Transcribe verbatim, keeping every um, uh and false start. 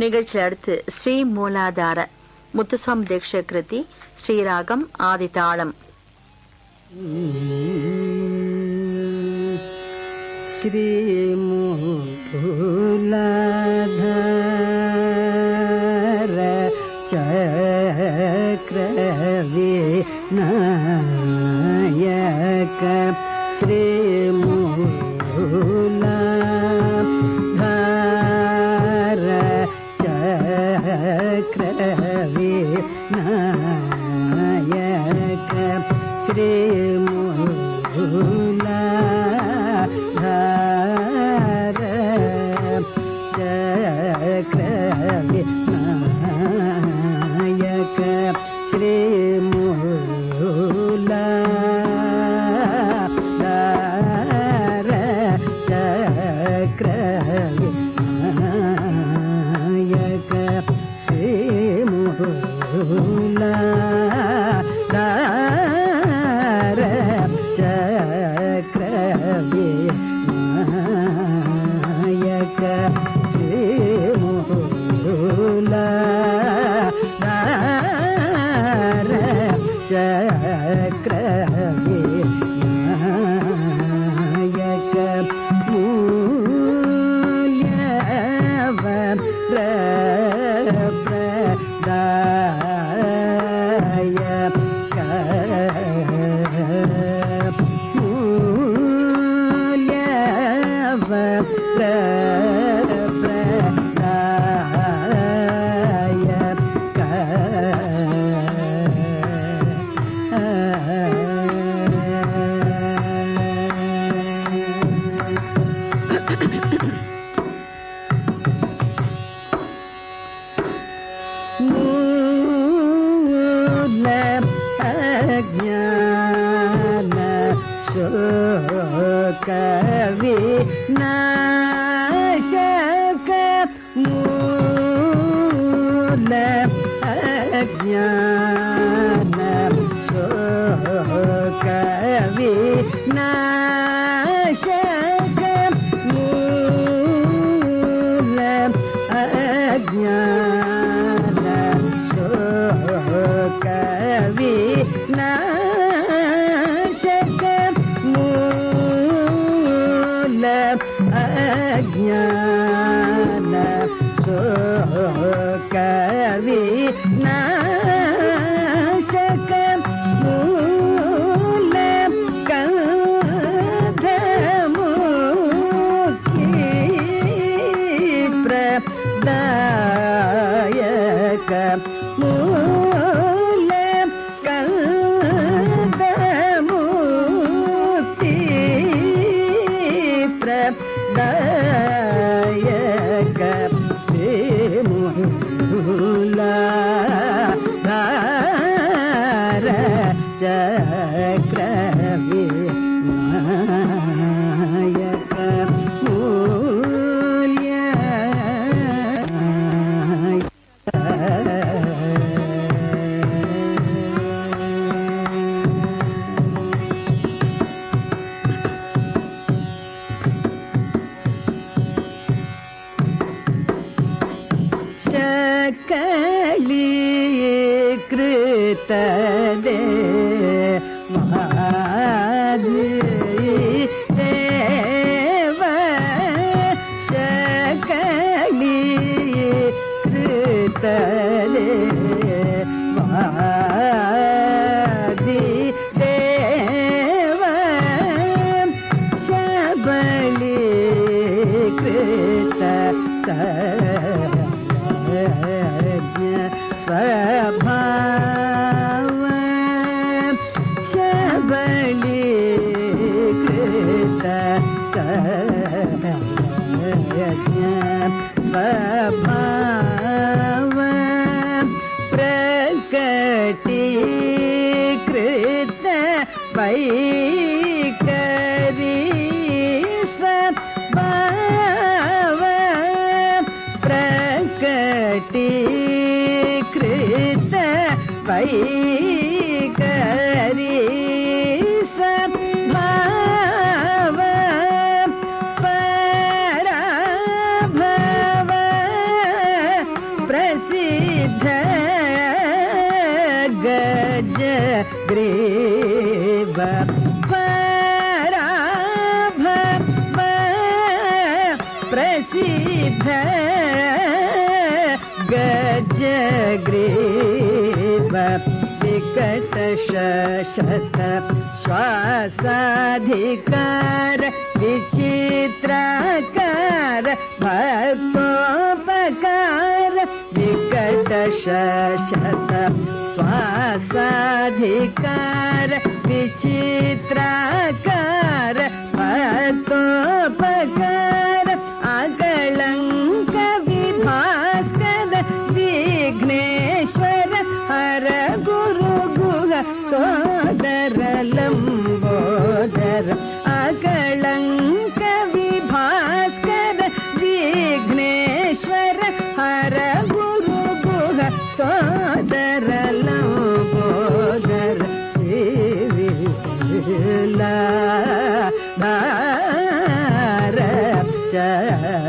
நிகழ்ச்சியில் அடுத்து ஸ்ரீ மூலாதார முத்துசாமி தீட்சித கிருதி ஸ்ரீராகம் ஆதிதாளம். ஸ்ரீ மூலாதார சக்ரவிநாயக ஸ்ரீ மூலாதார சக்ரவிநாயக ஸ்ரீ மூலாதார சக்ரவிநாயக ஸ்ரீ மூலாதார சக்ரவிநாயக ஸ்ரீ மூலாதார சக்ரவிநாயக ஸ்ரீ மூலாதார சக்ரவிநாயக கவிநாசக மூல அஜ்ஞான சோக விநாசக மூல அஜ்ஞான சோக விநாசக மூல அஜ்ஞான சோக விநாசக மூல கந்தமுக்தி பிரதாயக மூல கந்தமுக்தி பிரதாயக ஸ்ரீ மூலாதார சக்ரவிநாயக सकलीकृत देव सकलीकृत देव सबलीकृत स्वभाव सबलीकृत स्वभाव प्रकटीकृत वैखरी स्वभाव प्रकटीकृत वैखरी स्वभाव पराभव ग्रीव पराभ प्रसिद्ध गजग्रीव विकट शत श्वासाधिकार विचित्राकार भक्तोपकार विकट शत श्वासाधिकार विचित्राकार भक्तोपकार अकलंक विभास्कर विघ्नेश्वर हर गुरु गुह सोदर लंबोदर अकलंक विभास्कर विघ्नेश्वर हर गुरु गुह सोदर लंबोदर श्री